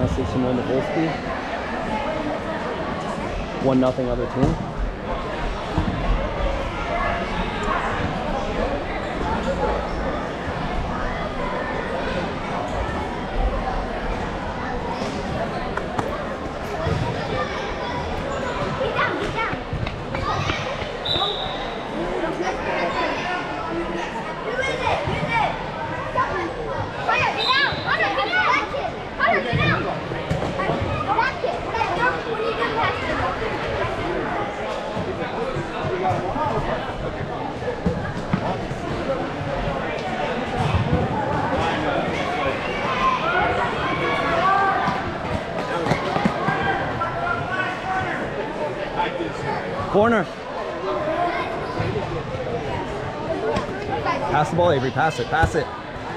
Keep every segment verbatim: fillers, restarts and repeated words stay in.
message to Melinda Volsky. One nothing other team. Corner. Pass the ball, Avery. Pass it. Pass it.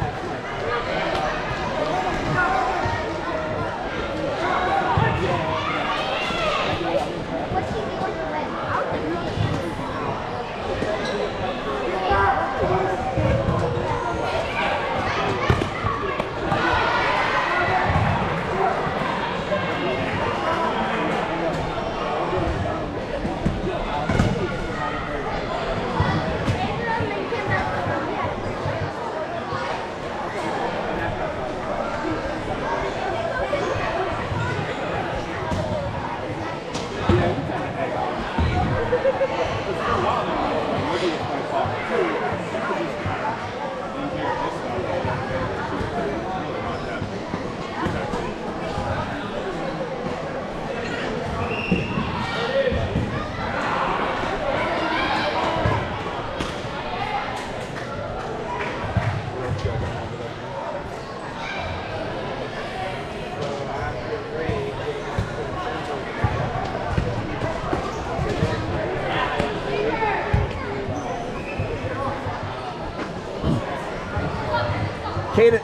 Cadence.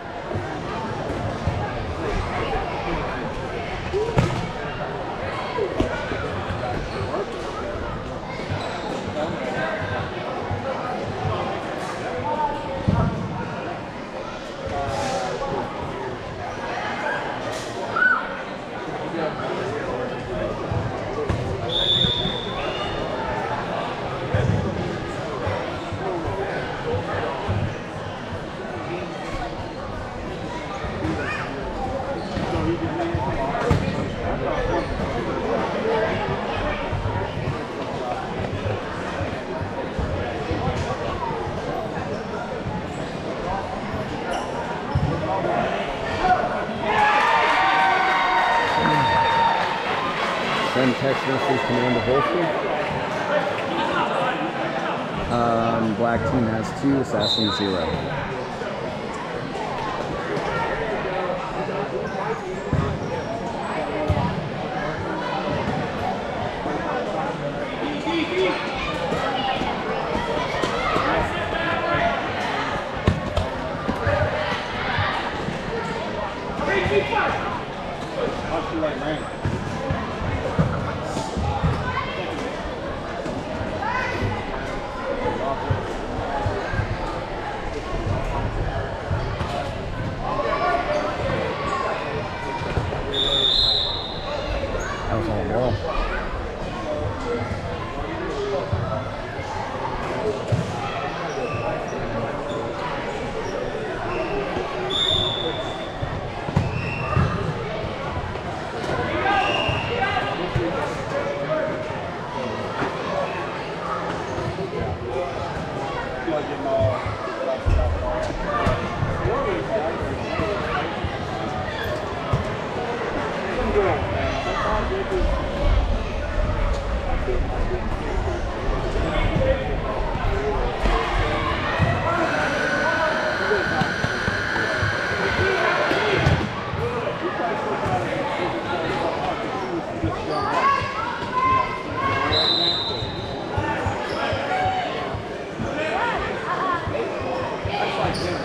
Send text message Commander Volsky. Um, black team has two, Assassin zero.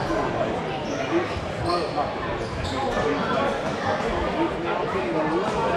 Thank you.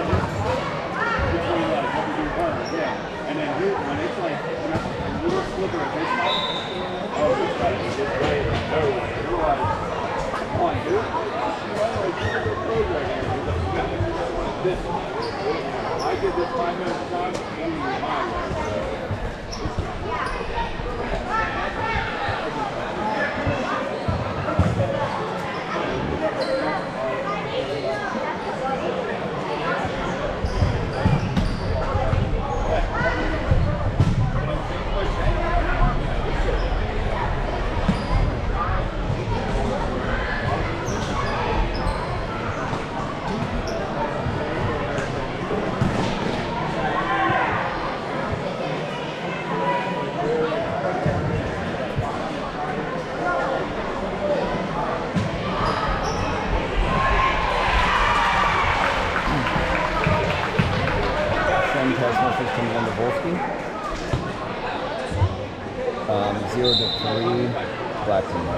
Um, zero to three, black team.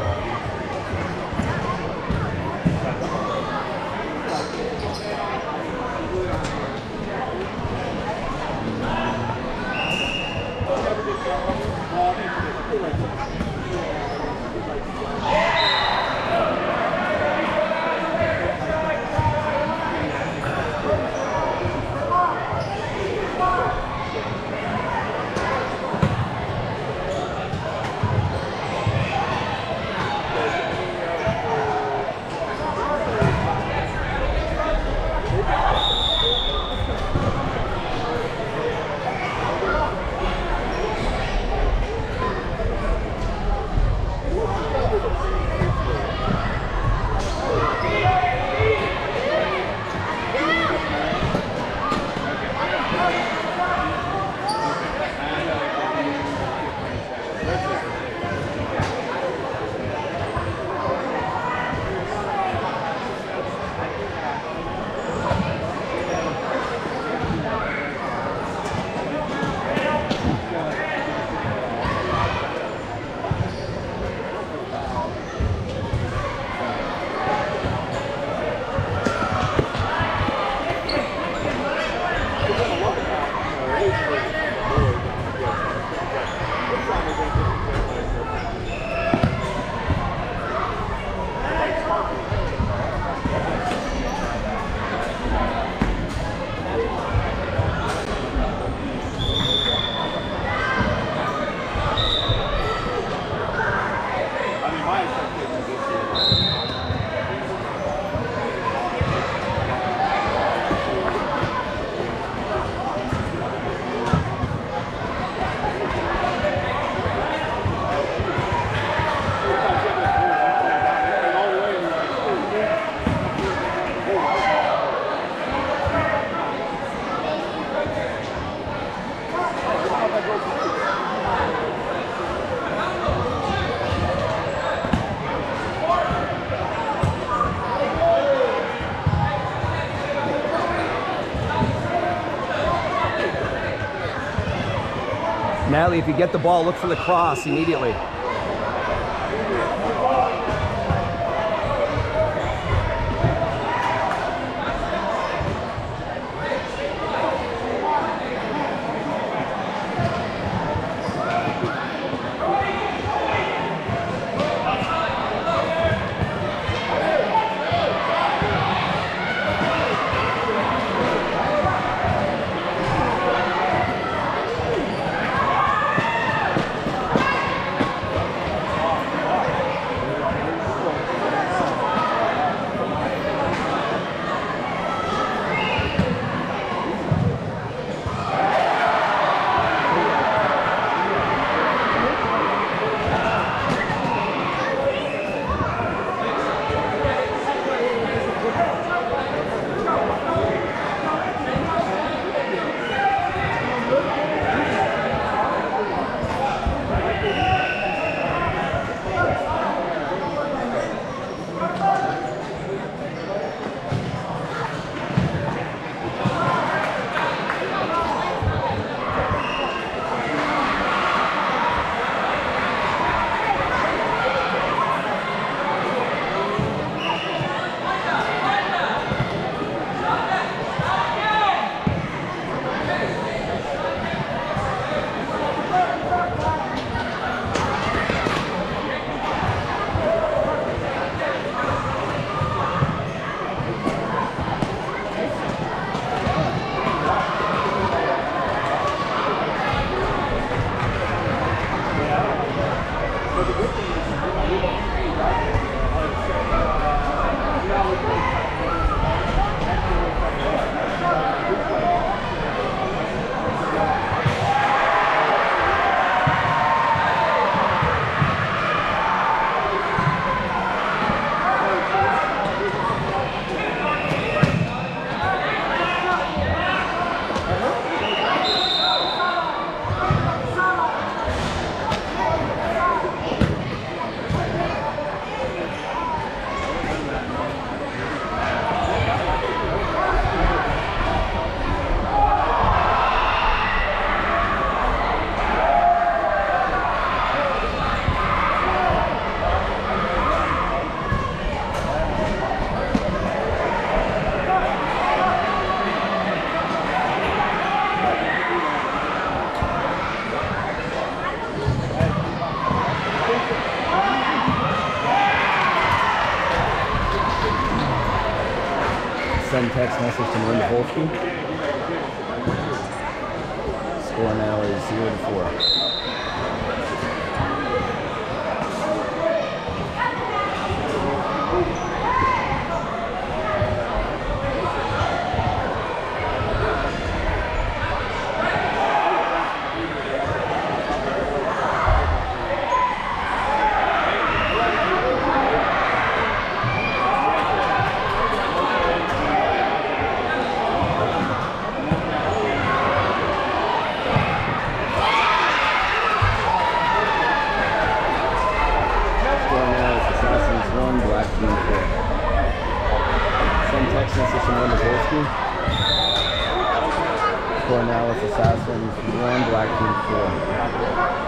Natalie, if you get the ball, look for the cross immediately. text message to Linda Volsky. Score now is zero to four. Score now is Assassins one, Black Team four.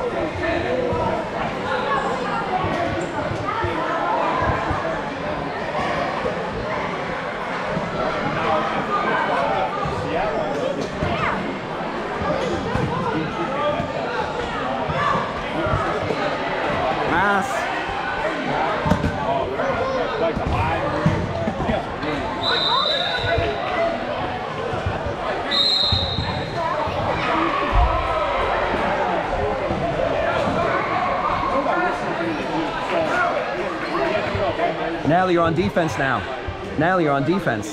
Pass. Natalie, you're on defense now. Natalie, you're on defense.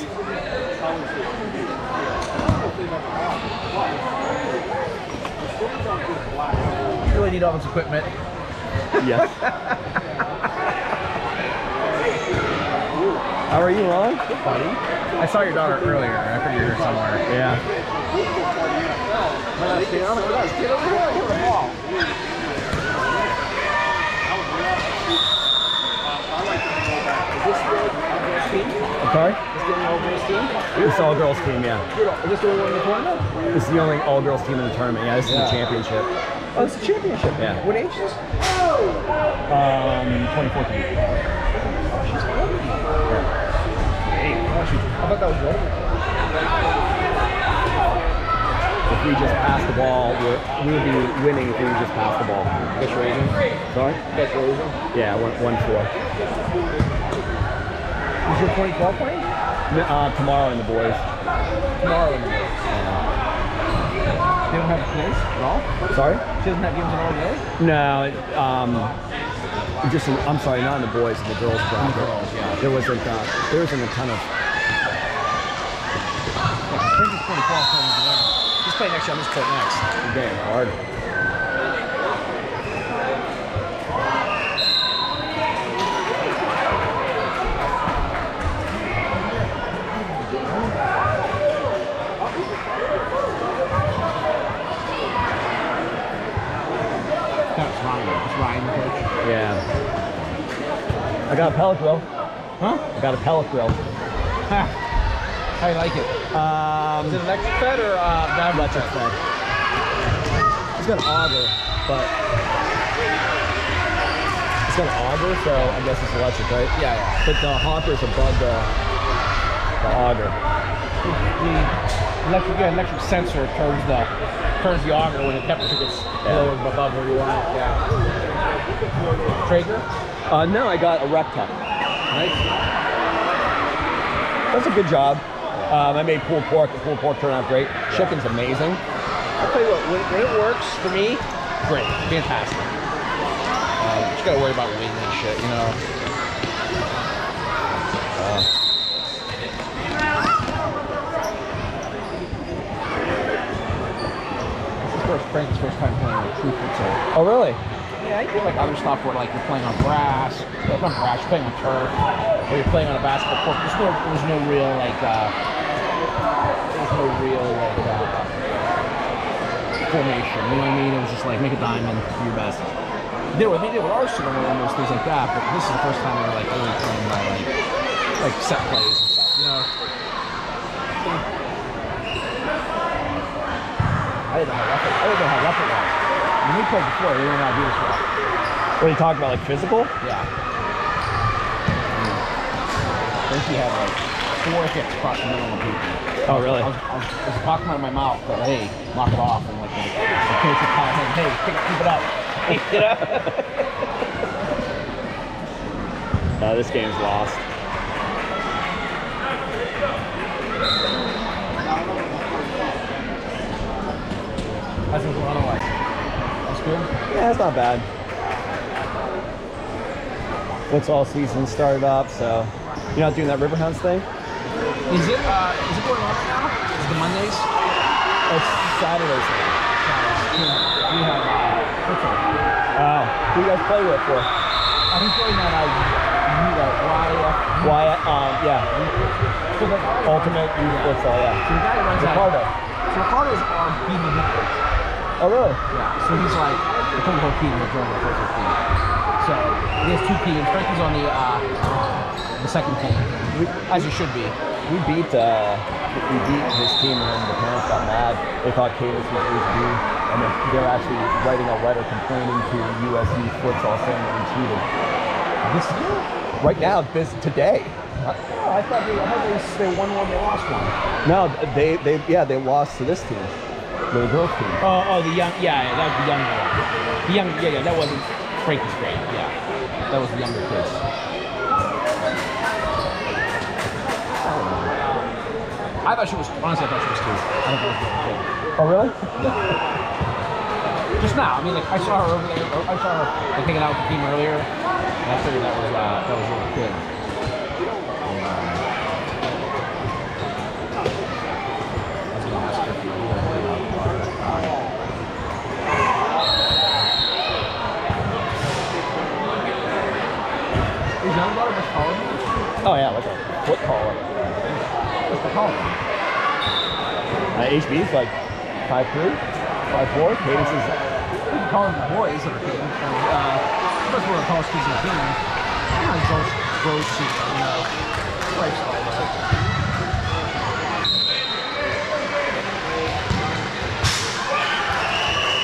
You really need all this equipment. Yes. How are you, Ron? Good, buddy. I saw your daughter earlier. I figured you were here somewhere. Yeah. Get over here. Give her a ball. I'm sorry? Is this the all-girls team? This is all-girls team, yeah. Is this the only one in the tournament? This is the only all-girls team in the tournament. Yeah, this is Yeah. the championship. Oh, it's a championship. Yeah. What age is this? Um, twenty fourteen. She's old. Hey, oh, she, I thought that was older. If we just pass the ball, we're, we'll be winning if we just pass the ball. Guess raising. Sorry? Guess raising. Yeah, one, one four. Is your twenty twelve playing? Uh, tomorrow in the boys. Tomorrow in the boys. Yeah. They don't have kids at all? Sorry? She doesn't have games in all day? No, it, um, just in, I'm sorry, not in the boys, in the girls bracket. The girls, yeah. There wasn't, uh, there wasn't a ton of. I think it's twenty twelve playing over there. He's playing next year on this court next. Damn hard. That's Ryan. It's Ryan, the coach. Yeah. I got a pellet grill. Huh? I got a pellet grill. Ha. How do you like it? Um, Is it electric fed or uh, dive electric fed. It's got an auger, but it's got an auger, so I guess it's electric, right? Yeah, yeah. But the hopper's above the, the auger. The electric, yeah, electric sensor turns the turns the auger when the temperature gets Yeah. low above where you want it. Yeah. Traeger? Uh, no, I got a Recta. Nice. That's a good job. Um, I made pulled pork. The pulled pork turned out great. Yeah. Chicken's amazing. I'll tell you what, when, when it works for me, great, fantastic. Um, just gotta worry about wings and shit, you know. Uh, This is first, Frank's first time playing like true futsal. oh, really? Yeah, you do like other stuff where like you're playing on grass, not on grass, you're playing on turf, or you're playing on a basketball court. There's no, there's no real like, uh, there's no real like uh, formation. You know what I mean? It was just like make a diamond, do your best. They did what they did with Arsenal and those things like that, but this is the first time they were like really playing by like like set plays and stuff. You know? I didn't know how rough it. I didn't know how rough it was. When we played before, we didn't know how to do this well. What are you talking about, like physical? Yeah. I think he had like four hits across the middle of the people. Oh, really? I was, I was, I was talking out of my mouth, but hey, knock it off. And like the, the coach would call him, hey, pick, keep it up. You know? Uh, this game's lost. How's it going otherwise? That's good? Yeah, it's not bad. Futsal season started up, so you're not doing that Riverhounds thing? Is it uh is it going on right now? Is it the Mondays? It's Saturdays now. We have uh, Futsal. Oh, who do you guys play with for? I've been playing that uh, you, uh Wyatt. Wyatt, um, yeah. So the Ultimate Youth yeah. Futsal, yeah. So the guy that runs Ricardo. that. So Ricardo's our B B coach. Oh, really? Yeah. So he's like the technical team and the joint the first team. So he has two teams. Frankie's on the uh the second team. We, as he should be. We beat uh, we beat his team, and the parents got mad. They thought Cadence was H B, and then they're actually writing a letter complaining to U S U Futsal saying that we cheated. This right now, this today. Oh, I thought they, I thought they, they won one, they lost one. No, they they yeah they lost to this team, the girls team. Oh, oh, the young, yeah, yeah, that was the younger one. The young, yeah, yeah, that wasn't Frankie's grade, yeah. That was the younger kids. I thought she was, honestly, I thought she was two. I don't know if she was two. Oh, really? Just now, I mean, like, I saw her over there, I saw her, like, hanging out with the team earlier, and I figured that was, uh, that was a little kid. And, um, I was gonna ask her if you were here. Is young daughter much taller than you? Oh yeah, like a foot taller. What's the taller? Uh, H B's like five three, five four. Cadence is Even taller than the boys that are kidding. Uh, that's one of the tallest kids in the team. You know, gross, gross, you know, lifestyle, but